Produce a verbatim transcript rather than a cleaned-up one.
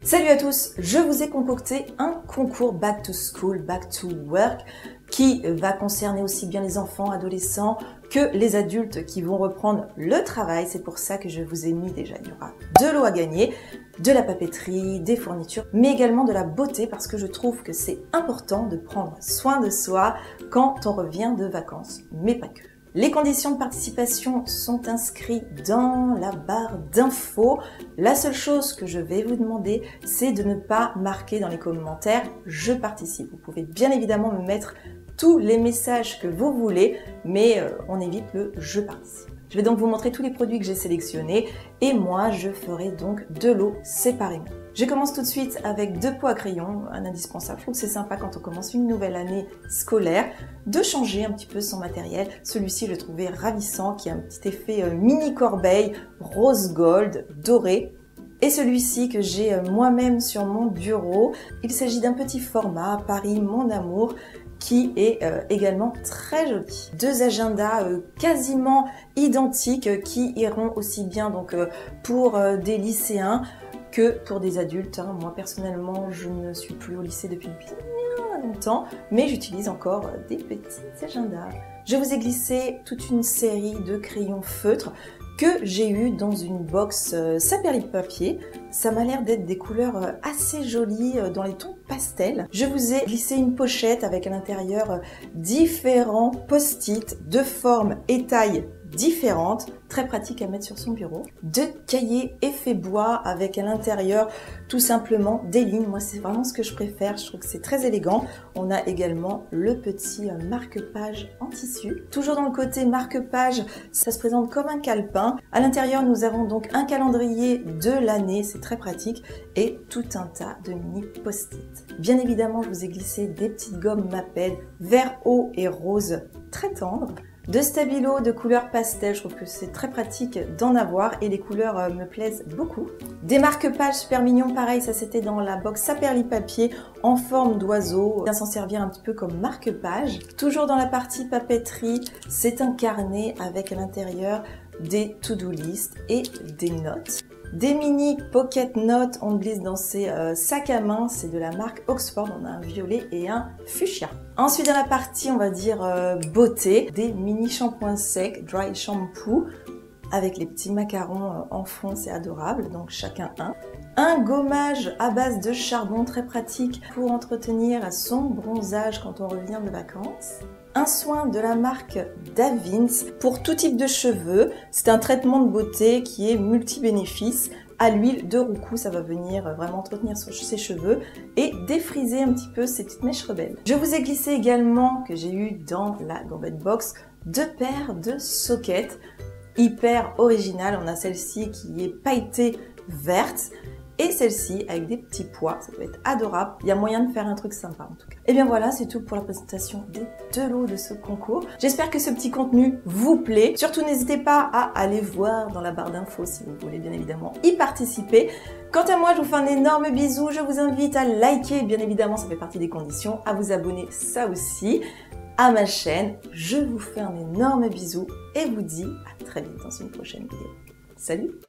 Salut à tous, je vous ai concocté un concours Back to School, Back to Work qui va concerner aussi bien les enfants, adolescents que les adultes qui vont reprendre le travail. C'est pour ça que je vous ai mis déjà, il y aura de l'eau à gagner, de la papeterie, des fournitures, mais également de la beauté parce que je trouve que c'est important de prendre soin de soi quand on revient de vacances, mais pas que. Les conditions de participation sont inscrites dans la barre d'infos. La seule chose que je vais vous demander, c'est de ne pas marquer dans les commentaires « Je participe ». Vous pouvez bien évidemment me mettre tous les messages que vous voulez, mais euh, on évite le « Je participe ». Je vais donc vous montrer tous les produits que j'ai sélectionnés et moi, je ferai donc de l'eau séparément. Je commence tout de suite avec deux pots à crayon, un indispensable. Je trouve que c'est sympa quand on commence une nouvelle année scolaire de changer un petit peu son matériel. Celui-ci, je le trouvais ravissant, qui a un petit effet euh, mini corbeille, rose gold, doré. Et celui-ci que j'ai moi-même sur mon bureau, il s'agit d'un petit format Paris Mon Amour qui est euh, également très joli. Deux agendas euh, quasiment identiques euh, qui iront aussi bien donc euh, pour euh, des lycéens que pour des adultes. Hein. Moi personnellement, je ne suis plus au lycée depuis bien longtemps, mais j'utilise encore des petits agendas. Je vous ai glissé toute une série de crayons feutres que j'ai eu dans une box euh, Saperli papier. Ça m'a l'air d'être des couleurs euh, assez jolies euh, dans les tons pastels. Je vous ai glissé une pochette avec à l'intérieur euh, différents post-it de formes et tailles différentes, très pratique à mettre sur son bureau. Deux cahiers effet bois avec à l'intérieur tout simplement des lignes. Moi, c'est vraiment ce que je préfère. Je trouve que c'est très élégant. On a également le petit marque-page en tissu. Toujours dans le côté marque-page, ça se présente comme un calepin. À l'intérieur, nous avons donc un calendrier de l'année. C'est très pratique et tout un tas de mini post-it. Bien évidemment, je vous ai glissé des petites gommes Maped vert eau et rose très tendres. De stabilo de couleur pastel, je trouve que c'est très pratique d'en avoir et les couleurs me plaisent beaucoup. Des marque-pages super mignons, pareil, ça c'était dans la box Saperli papier en forme d'oiseau, bien s'en servir un petit peu comme marque-page. Toujours dans la partie papeterie, c'est un carnet avec à l'intérieur des to-do list et des notes. Des mini pocket notes, on glisse dans ces euh, sacs à main, c'est de la marque Oxford, on a un violet et un fuchsia. Ensuite dans la partie, on va dire euh, beauté, des mini shampoings secs, dry shampoo, avec les petits macarons euh, en fond, c'est adorable, donc chacun un. Un gommage à base de charbon très pratique pour entretenir son bronzage quand on revient de vacances. Un soin de la marque Davins pour tout type de cheveux. C'est un traitement de beauté qui est multi-bénéfices. À l'huile de roucou, ça va venir vraiment entretenir ses cheveux et défriser un petit peu ces petites mèches rebelles. Je vous ai glissé également, que j'ai eu dans la gourmette box, deux paires de sockets hyper originales. On a celle-ci qui est pailletée verte et celle-ci avec des petits pois, ça doit être adorable. Il y a moyen de faire un truc sympa en tout cas. Et bien voilà, c'est tout pour la présentation des deux lots de ce concours. J'espère que ce petit contenu vous plaît. Surtout n'hésitez pas à aller voir dans la barre d'infos si vous voulez bien évidemment y participer. Quant à moi, je vous fais un énorme bisou. Je vous invite à liker, bien évidemment ça fait partie des conditions, à vous abonner ça aussi à ma chaîne. Je vous fais un énorme bisou et vous dis à très vite dans une prochaine vidéo. Salut!